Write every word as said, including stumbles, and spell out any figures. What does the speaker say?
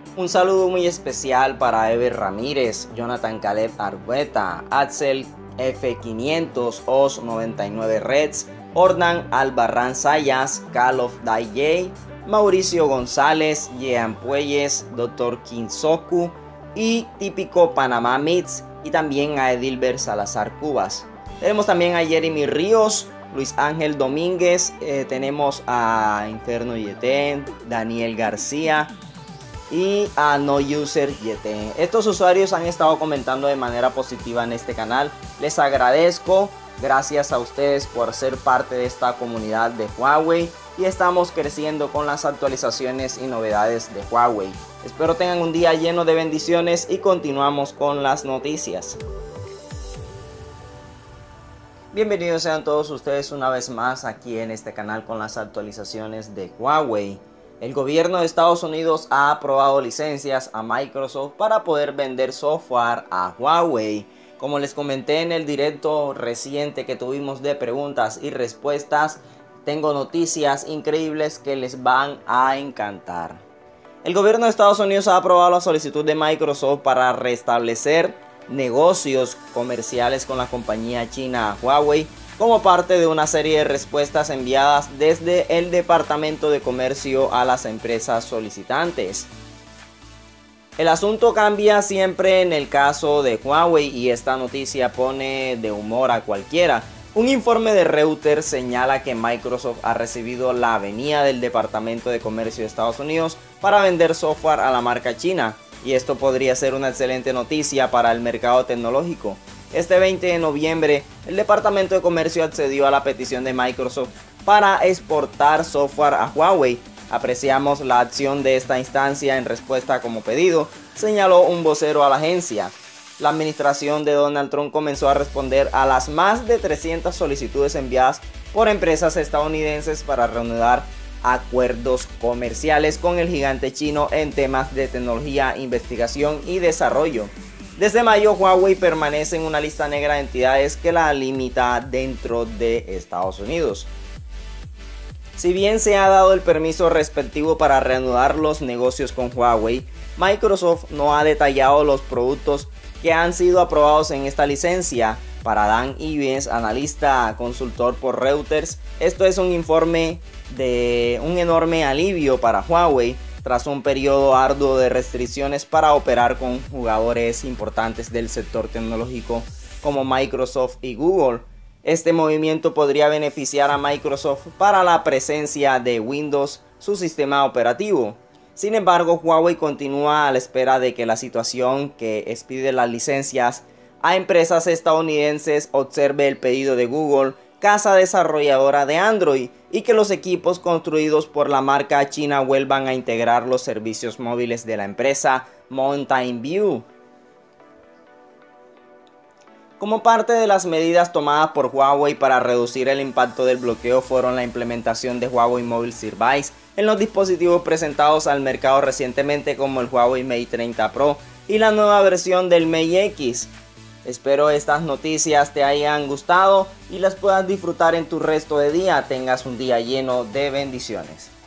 Un saludo muy especial para Ever Ramírez, Jonathan Caleb Argueta, Axel F quinientos, Os noventa y nueve Reds, Ordan Albarrán Sayas, Call of Day, Mauricio González, Jean Puelles, doctor Kinsoku y Típico Panamá Mix, y también a Edilber Salazar Cubas. Tenemos también a Jeremy Ríos, Luis Ángel Domínguez, eh, tenemos a Inferno Yeten, Daniel García y a No User Yeten. Estos usuarios han estado comentando de manera positiva en este canal. Les agradezco, gracias a ustedes por ser parte de esta comunidad de Huawei, y estamos creciendo con las actualizaciones y novedades de Huawei. Espero tengan un día lleno de bendiciones y continuamos con las noticias. Bienvenidos sean todos ustedes una vez más aquí en este canal con las actualizaciones de Huawei. El gobierno de Estados Unidos ha aprobado licencias a Microsoft para poder vender software a Huawei. Como les comenté en el directo reciente que tuvimos de preguntas y respuestas, tengo noticias increíbles que les van a encantar. El gobierno de Estados Unidos ha aprobado la solicitud de Microsoft para restablecer negocios comerciales con la compañía china Huawei como parte de una serie de respuestas enviadas desde el Departamento de Comercio a las empresas solicitantes. El asunto cambia siempre en el caso de Huawei y esta noticia pone de humor a cualquiera. Un informe de Reuters señala que Microsoft ha recibido la avenida del Departamento de Comercio de Estados Unidos para vender software a la marca china, y esto podría ser una excelente noticia para el mercado tecnológico. Este veinte de noviembre, el Departamento de Comercio accedió a la petición de Microsoft para exportar software a Huawei. Apreciamos la acción de esta instancia en respuesta como pedido, señaló un vocero a la agencia. La administración de Donald Trump comenzó a responder a las más de trescientas solicitudes enviadas por empresas estadounidenses para reanudar acuerdos comerciales con el gigante chino en temas de tecnología, investigación y desarrollo. Desde mayo, Huawei permanece en una lista negra de entidades que la limita dentro de Estados Unidos. Si bien se ha dado el permiso respectivo para reanudar los negocios con Huawei, Microsoft no ha detallado los productos que han sido aprobados en esta licencia. Para Dan Ives, analista consultor por Reuters, esto es un informe de un enorme alivio para Huawei tras un periodo arduo de restricciones para operar con jugadores importantes del sector tecnológico como Microsoft y Google. Este movimiento podría beneficiar a Microsoft para la presencia de Windows, su sistema operativo. Sin embargo, Huawei continúa a la espera de que la situación que expide las licencias a empresas estadounidenses observe el pedido de Google, casa desarrolladora de Android, y que los equipos construidos por la marca china vuelvan a integrar los servicios móviles de la empresa Mountain View. Como parte de las medidas tomadas por Huawei para reducir el impacto del bloqueo fueron la implementación de Huawei Mobile Service en los dispositivos presentados al mercado recientemente como el Huawei Mate treinta Pro y la nueva versión del Mate X. Espero estas noticias te hayan gustado y las puedas disfrutar en tu resto de día. Tengas un día lleno de bendiciones.